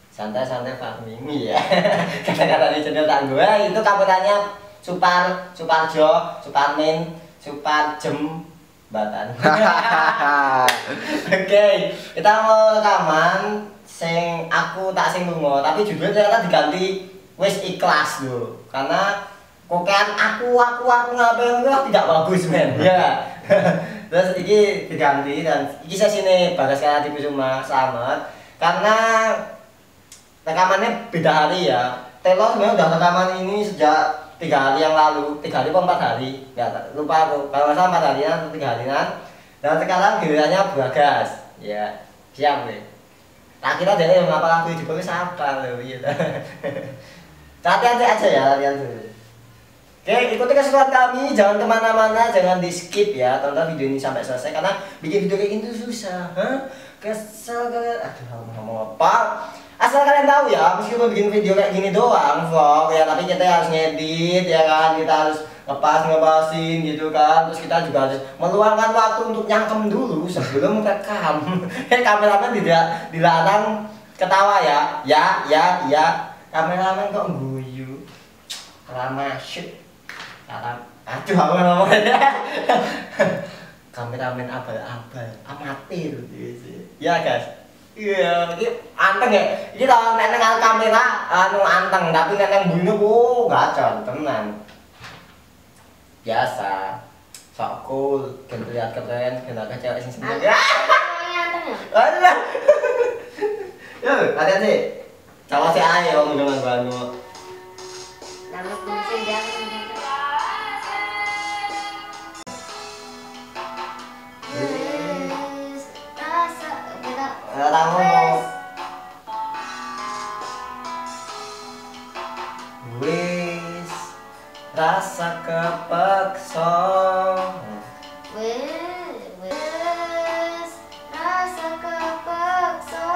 Santai-santai farming ya. Kata-kata di channel tak gue itu kameranya Suparjo, Suparmin, Suparjem Batan. Oke, kita mau rekaman sing aku tak sing lunga, tapi judulnya ternyata diganti wis ikhlas lho. Karena kokean aku ngapain tidak bagus men. Ya. Terus iki diganti dan iki sesine Bagas TV cuma selamat karena rekamannya beda hari ya. Telo sebenarnya udah rekaman ini sejak 3 hari yang lalu, 3 hari atau 4 hari, nggak lupa aku. Kalau nggak salah 4 harian atau 3 harian. Dan sekarang gilirannya Bagas, ya siap deh. Tak kira dia yang ngapa aku di bawah siapa loh, gitu. Hati-hati aja ya kalian tuh. Oke, ikuti keseruan kami, jangan kemana-mana, jangan di skip ya, tonton video ini sampai selesai karena bikin video kayak gini tuh susah, kesel kalian, aduh ngomong apa? Asal kalian tahu ya, meskipun bikin video kayak gini doang vlog ya, tapi kita harus ngedit ya kan, kita harus ngepasin gitu kan, terus kita juga harus meluangkan waktu untuk nyangkem dulu sebelum rekam. Kameramen tidak dilarang ketawa ya, ya, kameramen kok guyu, ramah shit, aduh aku ngomongnya, kameramen abal-abal, amatir gitu, ya guys. Iya, ini anteng ya. Ini kalau neneng kamera anteng, tapi neneng bunyi gacor tenan. Biasa. Sok cool, dan terlihat keren, kenapa cewek sing seneng. Anteng ya? Aduh. Yuk, hati-hati. Cawa si ae ngomong dengan banu. Nama kunci jangan. Ngomong. Wis rasa kepeksa. Wis rasa kepeksa.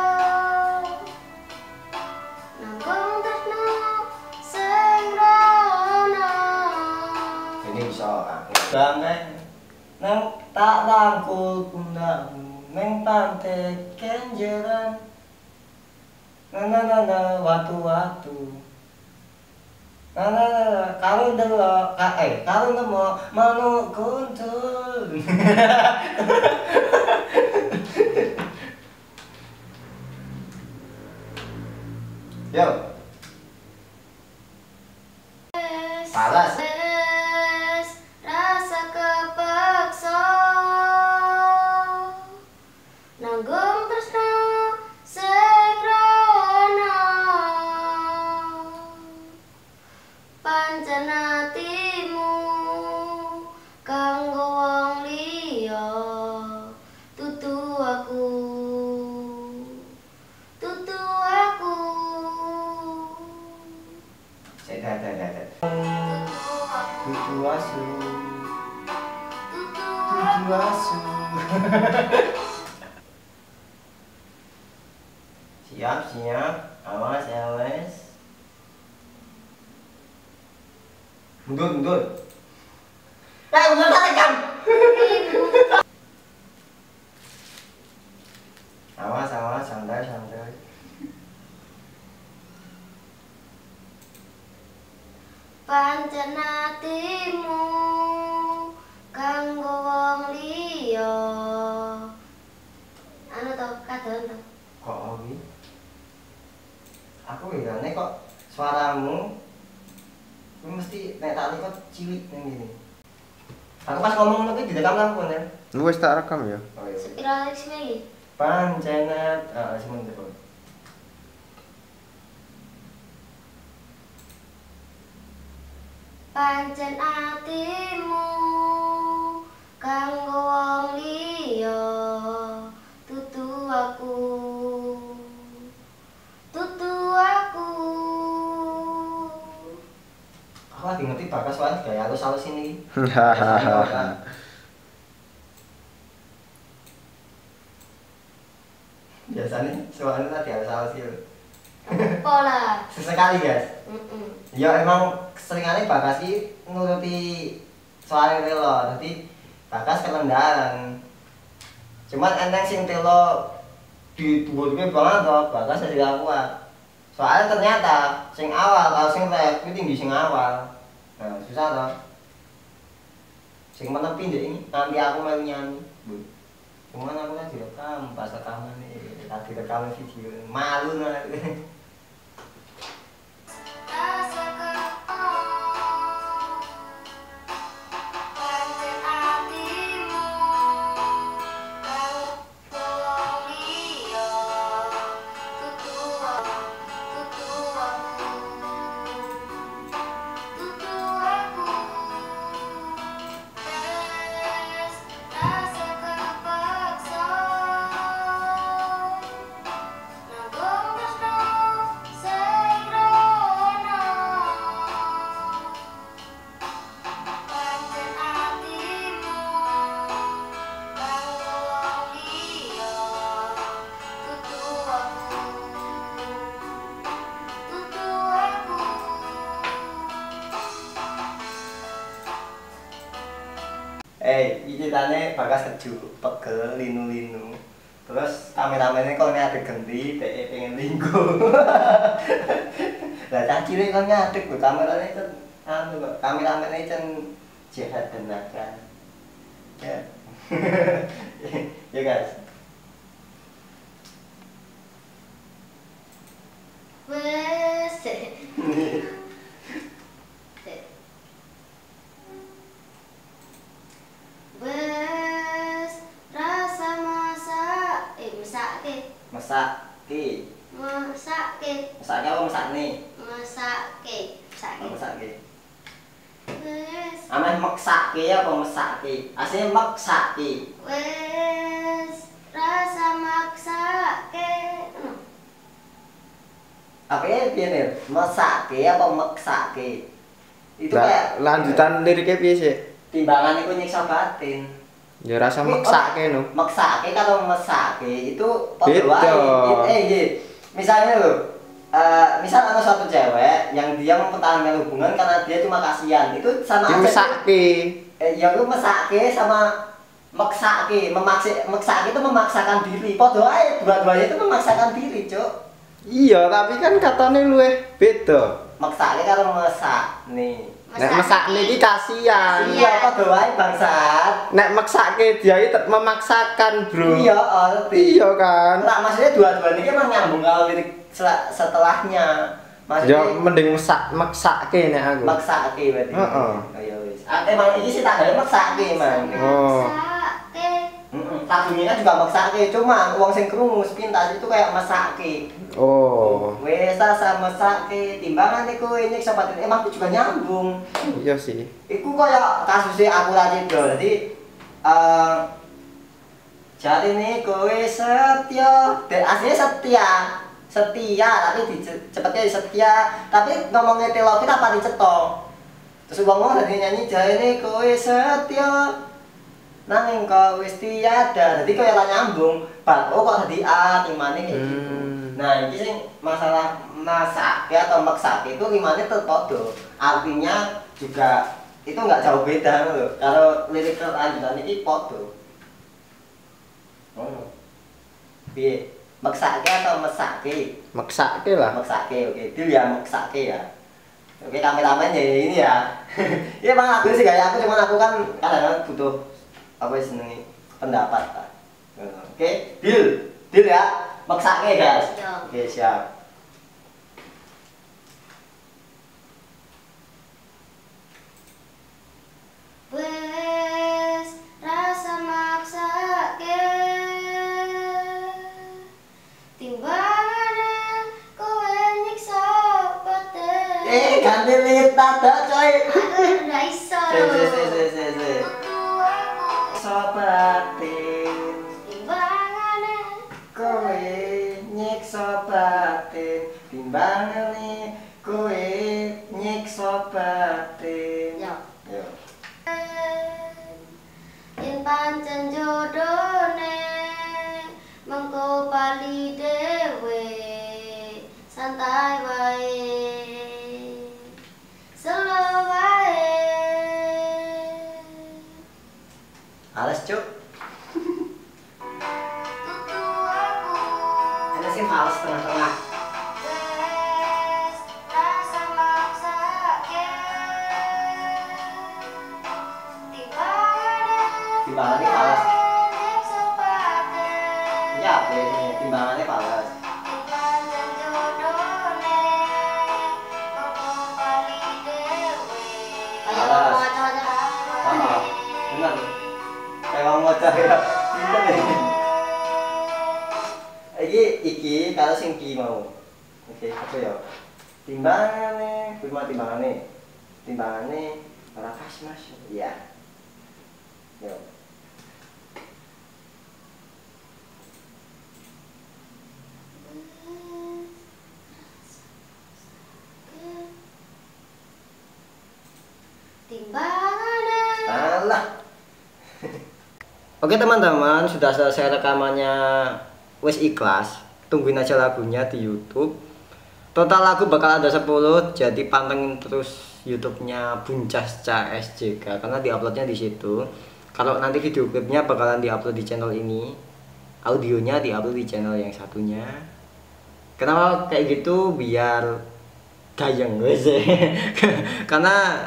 Nanggung tresno sing rono. Ini bisa banget. Nang tak rangkul pundakmu. Neng pantai kenjeran, na watu-watu, na kalau delok, kalau nemu manu kuntul. Yo, palas. Rasa kepeksa. Nanggung tresno sing rono. Pancen atimu kanggo wong liya. Tutu aku. Dadah. Tutu asu. Siap, awas. Mundur. Mundur kan? Awas, santai. Pancen atimu kanggo wong liya. Anu to kadon to. Kok iki? Aku ngene kok suaramu mesti nek tak lihat cilik nang ngene. Aku pas ngomong ngono ki direkam lampu kan. Wis tak rekam ya. Oh iya. Kira sing iki. Panjenat, sementara. Pancen atimu kanggo wong liya. Tutu aku. Aku lagi ngerti Bagas wae gaya halus-halus ini. Biasanya soalnya tadi halus-halus itu. Pola. Sesekali guys. Ya emang seringannya Bagas ini nuruti soalnya telo, jadi Bagas kelendaran. Cuman enteng sing telo ditubur-tubur banget toh, Bagas jadi kuat. Soalnya ternyata sing awal kalau sing rek kuwi tinggi sing awal. Nah, susah toh. Sing menepi ndek ini nanti aku mau nyanyi. Bu. Cuman aku kan direkam pas rekaman nih, tadi rekaman video. Malu nah. Iki ceritane Bagas keju, pegel, linu-linu. Terus kameramennya kalau ngadeg genti, dhek pengen linggo. Lah cah cilik kan ngadeg lho, kamerane kan anu kok, kameramennya kan jihad tenaga. Ya. Ya guys. Wes. Wes rasa masak masake. Mesake. Masake. Mesake apa mesakne? Masake. Oh, mesake. Wes. Ameh meksake apa mesake? Asline meksake. Wes rasa maksake. Apa ya piye nih? Mesake apa meksake? Itu kayak lanjutan liriknya piye sih? timbangan itu nyiksa batin. Ya rasa maksake no. Maksake kalau mesake itu Beda. wae. Misalnya lo, misal ada suatu cewek yang dia mempertahankan hubungan karena dia cuma kasihan, itu sama aja. Mesake. Ya lu mesake sama meksake, meksake itu memaksakan diri. Padha ae dua-duanya itu memaksakan diri, Cuk. Iya, tapi kan katanya luwih beda. Meksake karo mesak nih. Nek mesakne iki kasihan. Iya, padha wae bangsat. Nek meksake dia itu memaksakan, Bro. Iya, Iya kan. Nah, maksudnya dua-duanya ini emang nyambung kalau lirik setelahnya. Maksudnya Ya mending meksake nek aku. maksake berarti. Heeh. Oh ya wis. Emang iki sih tanggalnya maksake, Man. Oh. Maksake. Lagunya kan juga maksake, cuma wong sing krungu sepintas itu kayak mesake. Oh. Wes rasa mesake, timbangan iku ini sobat emang aku juga nyambung. Iya sih. Iku kaya kasusnya aku lagi itu. Jadi jadi nih kowe setia, aslinya setia, tapi cepetnya setia, tapi ngomongnya telo kita apa dicetong. Terus wong tadi nyanyi jadi nih kowe setia, nanging kau wis tiada. Jadi kaya lah nyambung. Oh kok tadi gimana kayak gitu. Nah ini sih masalah masake atau maksake itu gimana terpodo. Artinya juga itu nggak jauh beda loh. Kalau lirik lanjutan ini podo. Oh, piye? Maksake atau mesake? Maksake lah. Maksake, oke. Deal ya maksake ya. Oke, kameramen ya ini ya. Iya bang, aku sih kayak aku cuman aku kan kadang-kadang butuh apa senengi pendapat kan. Oke, deal ya. Maksake guys. Oke, siap. Wes rasa maksake. Timbangane kowe nyiksa batin. Ganti lirik tada coy. Aku ndak iso lho. Se. Sobatin. Timbangane Kowe nyiksa batin, timbangane kowe nyiksa batin. Yo. yen pancen jodone mengko bali dhewe santai wae slow wae. Alas cuk. Tutu aku iki mau. Oke, apa ya? Timbangane, timbangane ora pas Mas. Iya. Yo. Timbangane. Alah. Oke teman-teman, sudah selesai rekamannya, wis ikhlas. Tungguin aja lagunya di YouTube. Total lagu bakal ada 10, jadi pantengin terus YouTube-nya Buncas CSJK karena diuploadnya di situ. Kalau nanti video klipnya bakalan diupload di channel ini, audionya diupload di channel yang satunya. Kenapa kayak gitu? Biar gayeng wes. Karena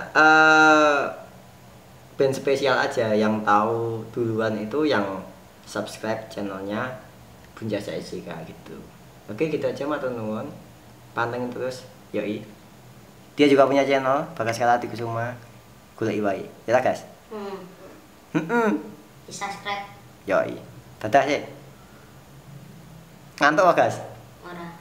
band spesial aja yang tahu duluan itu yang subscribe channelnya Buncas CSJK gitu. Oke, gitu aja matur nuwun. Pantengin terus, yoi. Dia juga punya channel, Bagaskara Atikusuma. Golek wae. Ya guys. Di subscribe. Yoi. Dadah sih. Ngantuk guys. Ora.